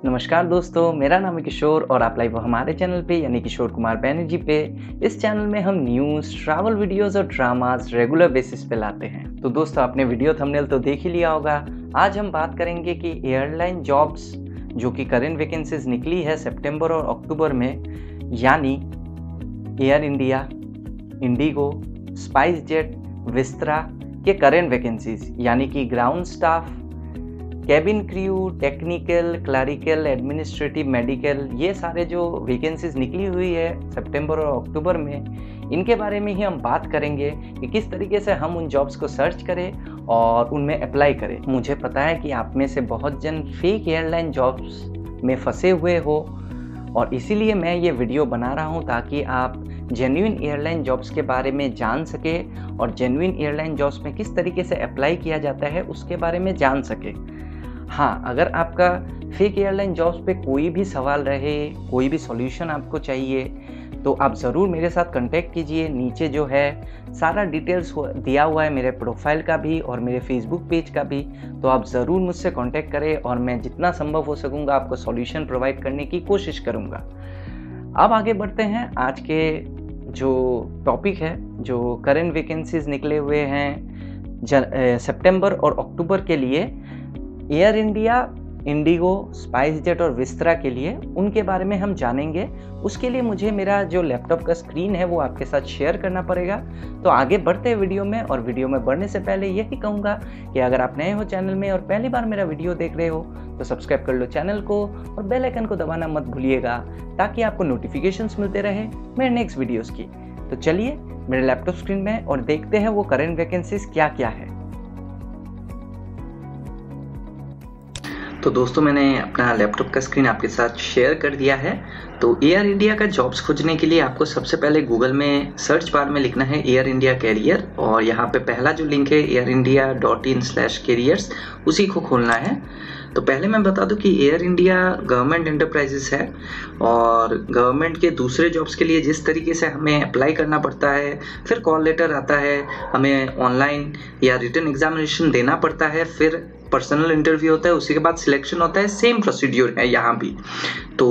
नमस्कार दोस्तों, मेरा नाम है किशोर और आप लाइव हो हमारे चैनल पे यानी किशोर कुमार बैनर्जी पे। इस चैनल में हम न्यूज़, ट्रैवल वीडियोस और ड्रामास रेगुलर बेसिस पे लाते हैं। तो दोस्तों, आपने वीडियो थंबनेल तो देख ही लिया होगा। आज हम बात करेंगे कि एयरलाइन जॉब्स जो कि करेंट वैकेंसीज निकली है सितंबर और अक्टूबर में, यानी Air India, IndiGo, SpiceJet, Vistara के करेंट वैकेंसीज यानी कि ground staff, cabin crew, technical, clerical, administrative, medical, ये सारे जो वैकेंसीज निकली हुई है सितंबर और अक्टूबर में, इनके बारे में ही हम बात करेंगे कि किस तरीके से हम उन जॉब्स को सर्च करें और उनमें अप्लाई करें। मुझे पता है कि आप में से बहुत जन फेक एयरलाइन जॉब्स में फंसे हुए हो और इसीलिए मैं ये वीडियो बना रहा हूँ ताकि आप जेन्युइन एयरलाइन जॉब्स के बारे में जान सके और जेन्युइन एयरलाइन जॉब्स में किस तरीके से अप्लाई किया जाता है उसके बारे में जान सके। हाँ, अगर आपका फेक एयरलाइन जॉब्स पे कोई भी सवाल रहे, कोई भी सॉल्यूशन आपको चाहिए, तो आप ज़रूर मेरे साथ कांटेक्ट कीजिए। नीचे जो है सारा डिटेल्स दिया हुआ है, मेरे प्रोफाइल का भी और मेरे फेसबुक पेज का भी, तो आप ज़रूर मुझसे कांटेक्ट करें और मैं जितना संभव हो सकूँगा आपको सॉल्यूशन प्रोवाइड करने की कोशिश करूँगा। अब आगे बढ़ते हैं। आज के जो टॉपिक है, जो करेंट वैकेंसीज निकले हुए हैं सितंबर और अक्टूबर के लिए एयर इंडिया, इंडिगो, स्पाइसजेट और विस्तारा के लिए, उनके बारे में हम जानेंगे। उसके लिए मुझे मेरा जो लैपटॉप का स्क्रीन है वो आपके साथ शेयर करना पड़ेगा। तो आगे बढ़ते हैं वीडियो में, और वीडियो में बढ़ने से पहले यही कहूँगा कि अगर आप नए हो चैनल में और पहली बार मेरा वीडियो देख रहे हो तो सब्सक्राइब कर लो चैनल को और बेल आइकन को दबाना मत भूलिएगा ताकि आपको नोटिफिकेशंस मिलते रहे मेरे नेक्स्ट वीडियोज़ की। तो चलिए मेरे लैपटॉप स्क्रीन में और देखते हैं वो करेंट वैकेंसीज क्या क्या है। तो दोस्तों, मैंने अपना लैपटॉप का स्क्रीन आपके साथ शेयर कर दिया है। तो एयर इंडिया का जॉब्स खोजने के लिए आपको सबसे पहले गूगल में सर्च बार में लिखना है एयर इंडिया कैरियर, और यहाँ पे पहला जो लिंक है airindia.in/careers, उसी को खोलना है। तो पहले मैं बता दूं कि एयर इंडिया गवर्नमेंट एंटरप्राइजेस है और गवर्नमेंट के दूसरे जॉब्स के लिए जिस तरीके से हमें अप्लाई करना पड़ता है, फिर कॉल लेटर आता है, हमें ऑनलाइन या रिटन एग्जामिनेशन देना पड़ता है, फिर पर्सनल इंटरव्यू होता है, उसी के बाद सिलेक्शन होता है, सेम प्रोसीड्यूर है यहाँ भी। तो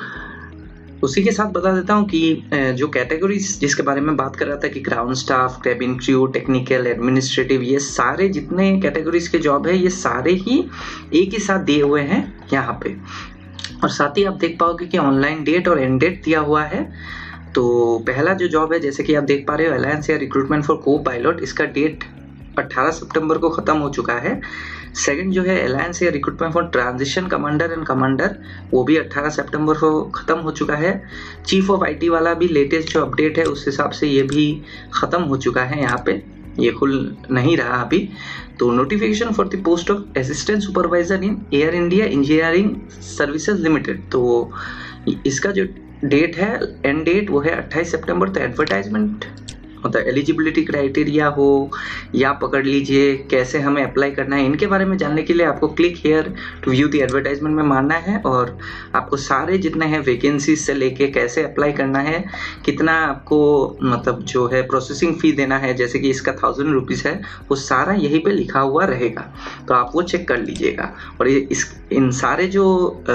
उसी के साथ बता देता हूँ कि जो कैटेगरीज जिसके बारे में बात कर रहा था कि ground staff, cabin crew, technical, administrative, ये सारे जितने कैटेगरीज के जॉब है ये सारे ही एक ही साथ दिए हुए हैं यहाँ पे। और साथ ही आप देख पाओगे कि ऑनलाइन डेट और एंड डेट दिया हुआ है। तो पहला जो जॉब है, जैसे कि आप देख पा रहे हो, अलायंस या रिक्रूटमेंट फॉर को पायलट, इसका डेट 18 सितंबर को ख़त्म हो चुका है। सेकंड जो है अलायंस या recruitment for transition commander and commander, वो भी 18 सितंबर को ख़त्म हो चुका है। चीफ ऑफ आईटी वाला भी लेटेस्ट जो अपडेट है उस हिसाब से ये भी ख़त्म हो चुका है, यहाँ पे ये खुल नहीं रहा अभी। तो notification for the post of assistant supervisor in Air India engineering services limited, तो इसका जो डेट है, एंड डेट, वो है 28 सितंबर। तो एडवर्टाइजमेंट होता है, एलिजिबिलिटी क्राइटेरिया हो या पकड़ लीजिए कैसे हमें अप्लाई करना है, इनके बारे में जानने के लिए आपको click here to view the advertisement में मारना है और आपको सारे जितने हैं वैकेंसीज से लेके कैसे अप्लाई करना है, कितना आपको मतलब जो है प्रोसेसिंग फ़ी देना है, जैसे कि इसका 1000 रुपीज़ है, वो सारा यहीं पे लिखा हुआ रहेगा। तो आप वो चेक कर लीजिएगा। और ये इन सारे जो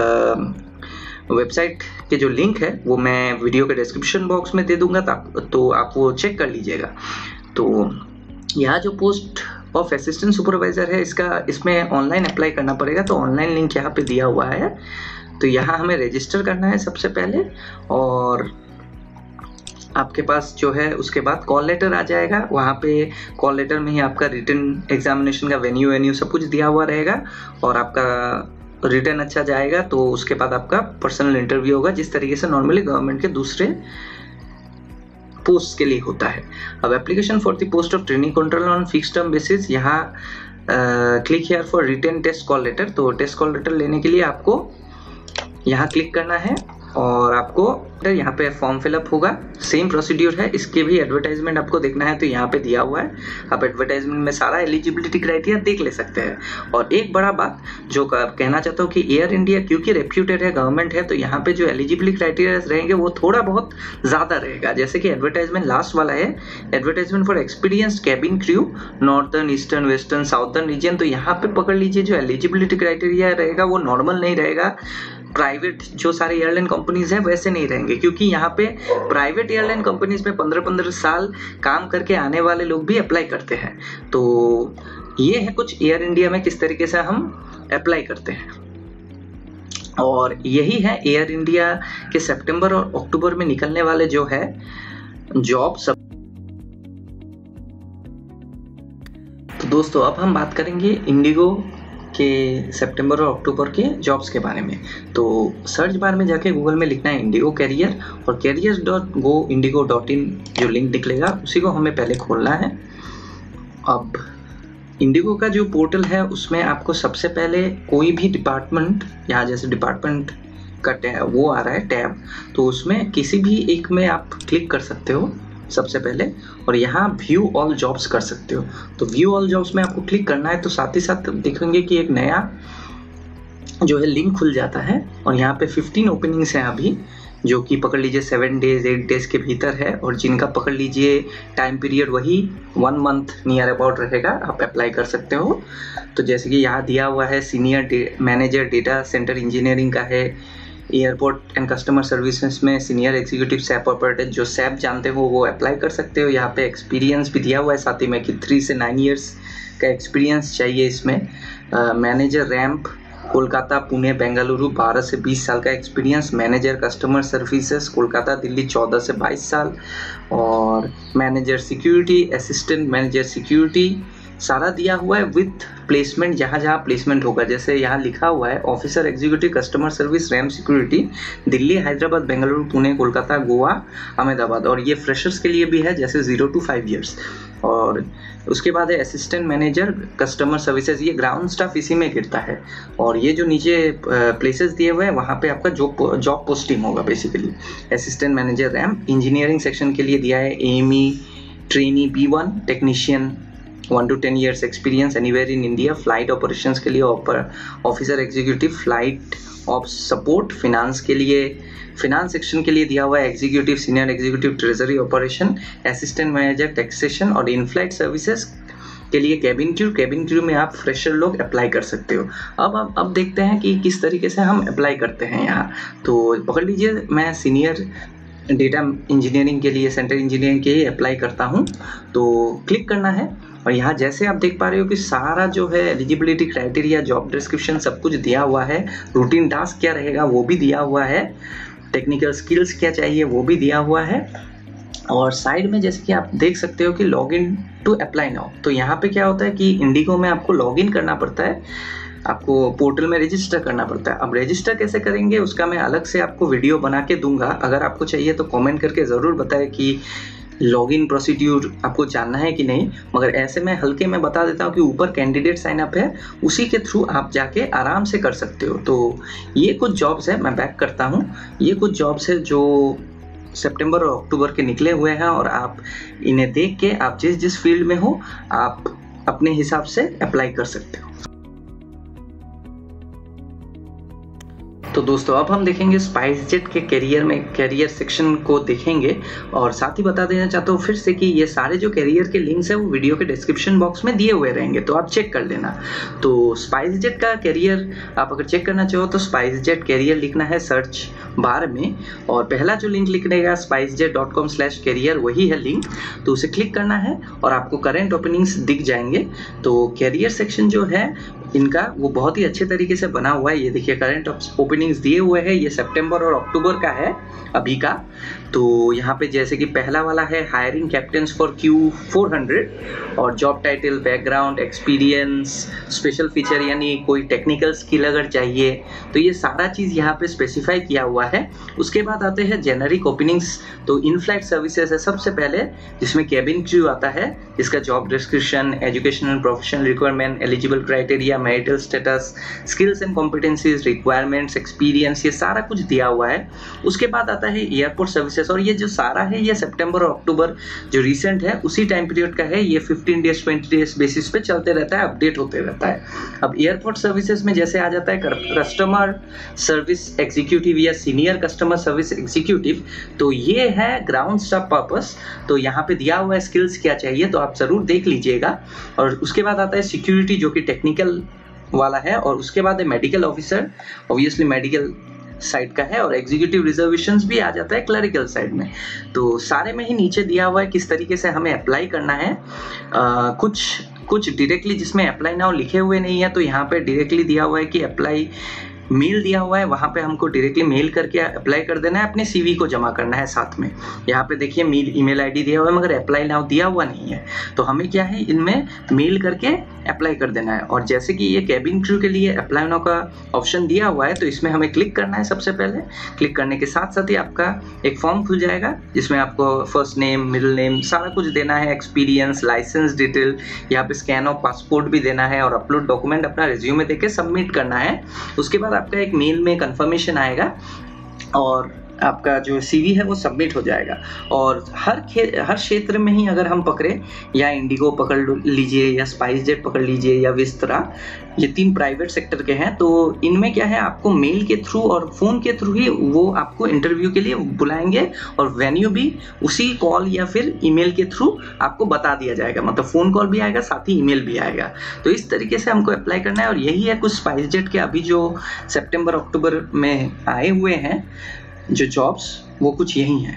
वेबसाइट के जो लिंक है वो मैं वीडियो के डिस्क्रिप्शन बॉक्स में दे दूंगा, तो आप वो चेक कर लीजिएगा। तो यहाँ जो पोस्ट ऑफ असिस्टेंट सुपरवाइजर है, इसमें ऑनलाइन अप्लाई करना पड़ेगा। तो ऑनलाइन लिंक यहाँ पे दिया हुआ है। तो यहाँ हमें रजिस्टर करना है सबसे पहले, और आपके पास जो है उसके बाद कॉल लेटर आ जाएगा। वहाँ पे कॉल लेटर में ही आपका रिटन एग्जामिनेशन का वेन्यू सब कुछ दिया हुआ रहेगा, और आपका रिटर्न अच्छा जाएगा तो उसके बाद आपका पर्सनल इंटरव्यू होगा, जिस तरीके से नॉर्मली गवर्नमेंट के दूसरे पोस्ट के लिए होता है। अब application for the post of training controller on fixed term basis, यहाँ click here for written test call letter. तो टेस्ट कॉल लेटर लेने के लिए आपको यहाँ क्लिक करना है और आपको यहाँ पे फॉर्म फिलअप होगा, सेम प्रोसीड्यूर है। इसके भी एडवर्टाइजमेंट आपको देखना है तो यहाँ पे दिया हुआ है, आप एडवर्टाइजमेंट में सारा एलिजिबिलिटी क्राइटेरिया देख ले सकते हैं। और एक बड़ा बात जो कहना चाहता हूँ कि एयर इंडिया क्योंकि रेप्यूटेड है, गवर्नमेंट है, तो यहाँ पे जो एलिजिबिलिटी क्राइटेरिया रहेंगे वो थोड़ा बहुत ज़्यादा रहेगा। जैसे कि एडवर्टाइजमेंट लास्ट वाला है, advertisement for experienced cabin crew northern, eastern, western, southern region, तो यहाँ पे पकड़ लीजिए जो एलिजिबिलिटी क्राइटेरिया रहेगा वो नॉर्मल नहीं रहेगा, प्राइवेट जो सारे एयरलाइन कंपनीज हैं वैसे नहीं रहेंगे, क्योंकि यहाँ पे प्राइवेट एयरलाइन कंपनीज में 15-15 साल काम करके आने वाले लोग भी अप्लाई करते हैं। तो ये है कुछ एयर इंडिया में किस तरीके से हम अप्लाई करते हैं, और यही है एयर इंडिया के सितंबर और अक्टूबर में निकलने वाले जो है जॉब सब। तो दोस्तों अब हम बात करेंगे इंडिगो के सितंबर और अक्टूबर के जॉब्स के बारे में। तो सर्च बार में जाके गूगल में लिखना है इंडिगो कैरियर, और careers.goindigo.in जो लिंक निकलेगा उसी को हमें पहले खोलना है। अब इंडिगो का जो पोर्टल है उसमें आपको सबसे पहले कोई भी डिपार्टमेंट, यहाँ जैसे डिपार्टमेंट का टैब वो आ रहा है टैब, तो उसमें किसी भी एक में आप क्लिक कर सकते हो सबसे पहले, और यहाँ व्यू ऑल जॉब्स कर सकते हो। तो व्यू ऑल जॉब्स में आपको क्लिक करना है, तो साथ ही साथ देखेंगे कि एक नया जो है लिंक खुल जाता है, और यहाँ पे 15 ओपनिंग्स हैं अभी, जो कि पकड़ लीजिए 7 डेज 8 डेज के भीतर है, और जिनका पकड़ लीजिए टाइम पीरियड वही 1 मंथ नियर अबाउट रहेगा, आप अप्लाई कर सकते हो। तो जैसे कि यहाँ दिया हुआ है senior manager data centre engineering का है, एयरपोर्ट एंड कस्टमर सर्विसेज में सीनियर एग्जीक्यूटिव सैप ऑपरेटर, जो सैप जानते हो वो अप्लाई कर सकते हो। यहाँ पे एक्सपीरियंस भी दिया हुआ है साथ ही में कि 3 से 9 ईयर्स का एक्सपीरियंस चाहिए इसमें। मैनेजर रैंप कोलकाता पुणे बेंगलुरु 12 से 20 साल का experience. Manager customer services Kolkata Delhi 14 से 22 साल। और manager security assistant manager security सारा दिया हुआ है विथ प्लेसमेंट, जहाँ जहाँ प्लेसमेंट होगा। जैसे यहाँ लिखा हुआ है officer executive customer service ramp security Delhi Hyderabad Bengaluru Pune Kolkata Goa Ahmedabad, और ये फ्रेशर्स के लिए भी है जैसे 0 to 5 ईयर्स। और उसके बाद है असिस्टेंट मैनेजर कस्टमर सर्विसेज, ये ग्राउंड स्टाफ इसी में गिरता है। और ये जो नीचे प्लेसेस दिए हुए हैं वहाँ पे आपका जॉब पोस्टिंग होगा basically. Assistant manager ramp engineering section के लिए दिया है AME trainee B1 technician 1 to 10 years experience anywhere in India. Flight operations के लिए officer executive flight of support. Finance के लिए फिनांस सेक्शन के लिए दिया हुआ है executive senior executive treasury operation assistant manager taxation. और इन फ्लाइट सर्विसेज के लिए कैबिन क्रू में आप फ्रेशर लोग अप्लाई कर सकते हो। अब देखते हैं कि किस तरीके से हम अप्लाई करते हैं यहाँ। तो पकड़ लीजिए मैं सीनियर डेटा इंजीनियरिंग के लिए सेंटर इंजीनियरिंग के लिए अप्लाई करता हूँ, तो क्लिक करना है। और यहाँ जैसे आप देख पा रहे हो कि सारा जो है एलिजिबिलिटी क्राइटेरिया जॉब डिस्क्रिप्शन सब कुछ दिया हुआ है, रूटीन टास्क क्या रहेगा वो भी दिया हुआ है, टेक्निकल स्किल्स क्या चाहिए वो भी दिया हुआ है। और साइड में जैसे कि आप देख सकते हो कि log in to apply now, तो यहाँ पे क्या होता है कि इंडिगो में आपको लॉग इन करना पड़ता है, आपको पोर्टल में रजिस्टर करना पड़ता है। अब रजिस्टर कैसे करेंगे उसका मैं अलग से आपको वीडियो बना के दूंगा, अगर आपको चाहिए तो कमेंट करके ज़रूर बताएं कि लॉगिन प्रोसीड्यूर आपको जानना है कि नहीं। मगर ऐसे में हल्के में बता देता हूँ कि ऊपर कैंडिडेट साइन अप है, उसी के थ्रू आप जाके आराम से कर सकते हो। तो ये कुछ जॉब्स है, मैं बैक करता हूँ, ये कुछ जॉब्स है जो सितंबर और अक्टूबर के निकले हुए हैं, और आप इन्हें देख के आप जिस फील्ड में हो आप अपने हिसाब से अप्लाई कर सकते हो। तो दोस्तों अब हम देखेंगे स्पाइसजेट के कैरियर सेक्शन को देखेंगे, और साथ ही बता देना चाहता हूँ फिर से कि ये सारे जो कैरियर के लिंक्स है वो वीडियो के डिस्क्रिप्शन बॉक्स में दिए हुए रहेंगे, तो आप चेक कर लेना। तो स्पाइसजेट का कैरियर आप अगर चेक करना चाहो तो स्पाइसजेट कैरियर लिखना है सर्च बार में, और पहला जो लिंक लिखनेगा spicejet.com/career वही है लिंक, तो उसे क्लिक करना है और आपको करंट ओपनिंग्स दिख जाएंगे। तो कैरियर सेक्शन जो है इनका वो बहुत ही अच्छे तरीके से बना हुआ है। ये देखिए करंट ओपनिंग्स दिए हुए हैं, ये सितंबर और अक्टूबर का है अभी का। तो यहाँ पे जैसे कि पहला वाला है हायरिंग कैप्टन्स फॉर Q400, और job title background experience special feature यानी कोई टेक्निकल स्किल अगर चाहिए तो ये सारा चीज़ यहाँ पे स्पेसिफाई किया हुआ है। उसके बाद आते हैं जेनरिक ओपनिंग्स, तो इन फ्लाइट सर्विसेज है सबसे पहले, जिसमें कैबिन क्रू आता है, जिसका job description educational professional requirement eligible criteria marital status skills and competencies requirements experience, ये सारा कुछ दिया हुआ है। उसके बाद आता है एयरपोर्ट सर्विसेज, और ये जो सारा है ये सितंबर और अक्टूबर जो रिसेंट है उसी टाइम पीरियड का है। ये 15 डेज 20 डेज बेसिस पे चलते रहता है, अपडेट होते रहता है। अब एयरपोर्ट सर्विसेज में जैसे आ जाता है कस्टमर सर्विस एग्जीक्यूटिव या सीनियर कस्टमर सर्विस एग्जीक्यूटिव, तो ये है ग्राउंड स्टाफ पर्पस। तो यहाँ पे दिया हुआ है स्किल्स क्या चाहिए, तो आप जरूर देख लीजिएगा। और उसके बाद आता है सिक्योरिटी जो कि टेक्निकल वाला है, और उसके बाद है medical officer, obviously medical side का है और एग्जीक्यूटिव रिजर्वेशंस भी आ जाता है क्लरिकल साइड में। तो सारे में ही नीचे दिया हुआ है किस तरीके से हमें अप्लाई करना है। कुछ डायरेक्टली जिसमें अप्लाई नाउ लिखे हुए नहीं है, तो यहाँ पे डायरेक्टली दिया हुआ है कि अप्लाई मेल दिया हुआ है, वहाँ पे हमको डायरेक्टली मेल करके अप्लाई कर देना है, अपने सीवी को जमा करना है साथ में। यहाँ पे देखिए मेल ईमेल आईडी दिया हुआ है मगर अप्लाई नाउ दिया हुआ नहीं है, तो हमें क्या है इनमें मेल करके अप्लाई कर देना है। और जैसे कि ये कैबिन क्रू के लिए अप्लाई नाउ का ऑप्शन दिया हुआ है, तो इसमें हमें क्लिक करना है। सबसे पहले क्लिक करने के साथ साथ ही आपका एक फॉर्म खुल जाएगा जिसमें आपको फर्स्ट नेम, मिडिल नेम सारा कुछ देना है, एक्सपीरियंस, लाइसेंस डिटेल, यहाँ पे स्कैन ऑफ पासपोर्ट भी देना है और अपलोड डॉक्यूमेंट अपना रिज्यूमे देके सबमिट करना है। उसके बाद आपका एक मेल में कंफर्मेशन आएगा और आपका जो सीवी है वो सबमिट हो जाएगा। और हर क्षेत्र में ही अगर हम पकड़े, या इंडिगो पकड़ लीजिए या स्पाइसजेट पकड़ लीजिए या विस्तारा, ये 3 प्राइवेट सेक्टर के हैं, तो इनमें क्या है आपको मेल के थ्रू और फ़ोन के थ्रू ही वो आपको इंटरव्यू के लिए बुलाएंगे और वेन्यू भी उसी कॉल या फिर ईमेल के थ्रू आपको बता दिया जाएगा। मतलब फ़ोन कॉल भी आएगा साथ ही ईमेल भी आएगा। तो इस तरीके से हमको अप्लाई करना है और यही है कुछ स्पाइसजेट के अभी जो सितंबर अक्टूबर में आए हुए हैं जो जॉब्स, वो कुछ यही हैं।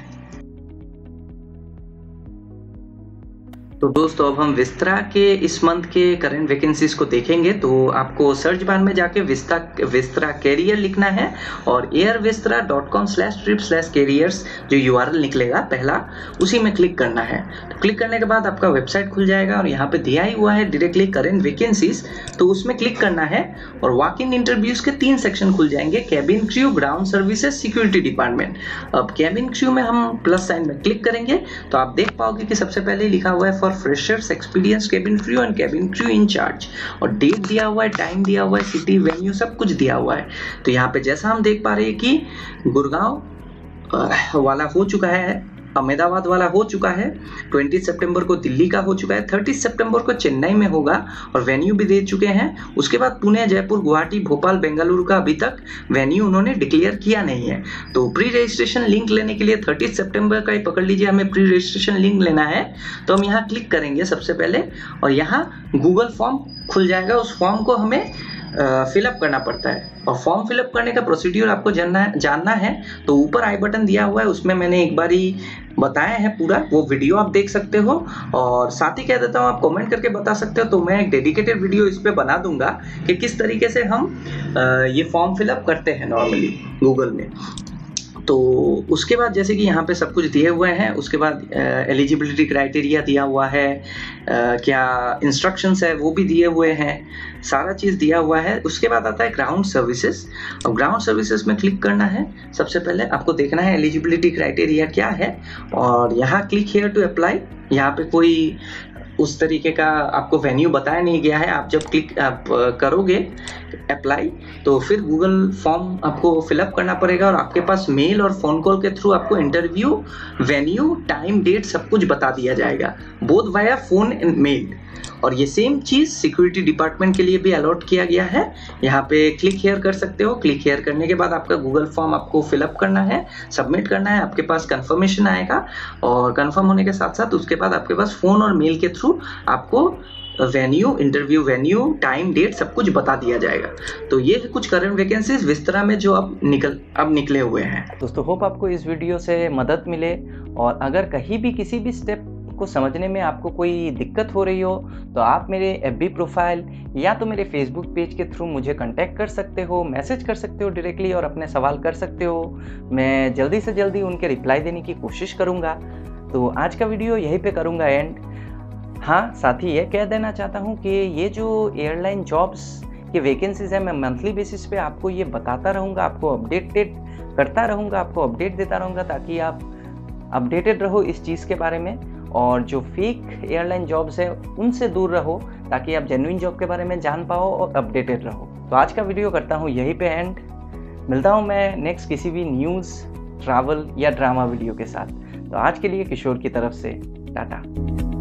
तो दोस्तों अब हम विस्तारा के इस मंथ के करंट वैकेंसीज को देखेंगे। तो आपको सर्च बार में जाके विस्तारा कैरियर लिखना है और airvistara.com/trip/careers जो URL निकलेगा पहला, उसी में क्लिक करना है। तो क्लिक करने के बाद आपका वेबसाइट खुल जाएगा और यहाँ पे दिया ही हुआ है डायरेक्टली करंट वैकेंसीज, तो उसमें क्लिक करना है और वॉक इन इंटरव्यूज के 3 सेक्शन खुल जाएंगे, cabin crew, ground services, security department. अब कैबिन क्रू में हम प्लस साइन में क्लिक करेंगे तो आप देख पाओगे कि सबसे पहले लिखा हुआ है for freshers experience cabin crew and cabin crew in charge, और डेट दिया हुआ है, टाइम दिया हुआ है, सिटी, वेन्यू सब कुछ दिया हुआ है। तो यहाँ पे जैसा हम देख पा रहे हैं कि गुड़गांव वाला हो चुका है, अहमदाबाद वाला हो चुका है, 20 सितंबर को दिल्ली का हो चुका है, 30 सितंबर को चेन्नई में होगा और वेन्यू भी दे चुके हैं। उसके बाद पुणे, जयपुर, गुवाहाटी, भोपाल, बेंगलुरु का अभी तक वेन्यू उन्होंने डिक्लेयर किया नहीं है। तो प्री रजिस्ट्रेशन लिंक लेने के लिए 30 सितंबर का ही पकड़ लीजिए, हमें प्री रजिस्ट्रेशन लिंक लेना है। तो हम यहाँ क्लिक करेंगे सबसे पहले और यहाँ गूगल फॉर्म खुल जाएगा, उस फॉर्म को हमें फिलअप करना पड़ता है। और फॉर्म फिलअप करने का प्रोसीड्यूर आपको जानना है तो ऊपर आई बटन दिया हुआ है, उसमें मैंने एक बार ही बताया है पूरा, वो वीडियो आप देख सकते हो। और साथ ही कह देता हूँ आप कमेंट करके बता सकते हो, तो मैं एक डेडिकेटेड वीडियो इस पे बना दूंगा कि किस तरीके से हम ये फॉर्म फिलअप करते हैं नॉर्मली गूगल में। तो उसके बाद जैसे कि यहाँ पे सब कुछ दिए हुए हैं, उसके बाद एलिजिबिलिटी क्राइटेरिया दिया हुआ है, क्या इंस्ट्रक्शंस है वो भी दिए हुए हैं, सारा चीज़ दिया हुआ है। उसके बाद आता है ग्राउंड सर्विसेज, और ग्राउंड सर्विसेज में क्लिक करना है। सबसे पहले आपको देखना है एलिजिबिलिटी क्राइटेरिया क्या है और यहाँ क्लिक हियर टू अप्लाई। यहाँ पे कोई उस तरीके का आपको वेन्यू बताया नहीं गया है। आप जब क्लिक आप करोगे अप्लाई तो फिर गूगल फॉर्म आपको फिलअप करना पड़ेगा और आपके पास मेल और फ़ोन कॉल के थ्रू आपको इंटरव्यू, वेन्यू, टाइम, डेट सब कुछ बता दिया जाएगा, both via phone and mail. और ये सेम चीज़ सिक्योरिटी डिपार्टमेंट के लिए भी अलॉट किया गया है। यहाँ पे क्लिक हेयर कर सकते हो। क्लिक हेयर करने के बाद आपका गूगल फॉर्म आपको फिलअप करना है, सबमिट करना है, आपके पास कंफर्मेशन आएगा और कंफर्म होने के साथ साथ उसके बाद आपके पास फ़ोन और मेल के थ्रू आपको venue, interview venue, time, date सब कुछ बता दिया जाएगा। तो ये कुछ करंट वैकेंसीज विस्तारा में जो अब निकले हुए हैं। दोस्तों होप आपको इस वीडियो से मदद मिले, और अगर कहीं भी किसी भी स्टेप को समझने में आपको कोई दिक्कत हो रही हो तो आप मेरे FB प्रोफाइल या तो मेरे Facebook पेज के थ्रू मुझे कांटेक्ट कर सकते हो, मैसेज कर सकते हो डायरेक्टली और अपने सवाल कर सकते हो। मैं जल्दी से जल्दी उनके रिप्लाई देने की कोशिश करूँगा। तो आज का वीडियो यहीं पे करूँगा एंड। हाँ, साथ ही ये कह देना चाहता हूँ कि ये जो एयरलाइन जॉब्स की वैकेंसीज है, मैं मंथली बेसिस पे आपको ये बताता रहूँगा, आपको अपडेटेड करता रहूँगा, आपको अपडेट देता रहूँगा ताकि आप अपडेटेड रहो इस चीज़ के बारे में। और जो फेक एयरलाइन जॉब्स है उनसे दूर रहो ताकि आप जेन्युइन जॉब के बारे में जान पाओ और अपडेटेड रहो। तो आज का वीडियो करता हूँ यहीं पे एंड। मिलता हूँ मैं नेक्स्ट किसी भी न्यूज़, ट्रैवल या ड्रामा वीडियो के साथ। तो आज के लिए किशोर की तरफ से टाटा।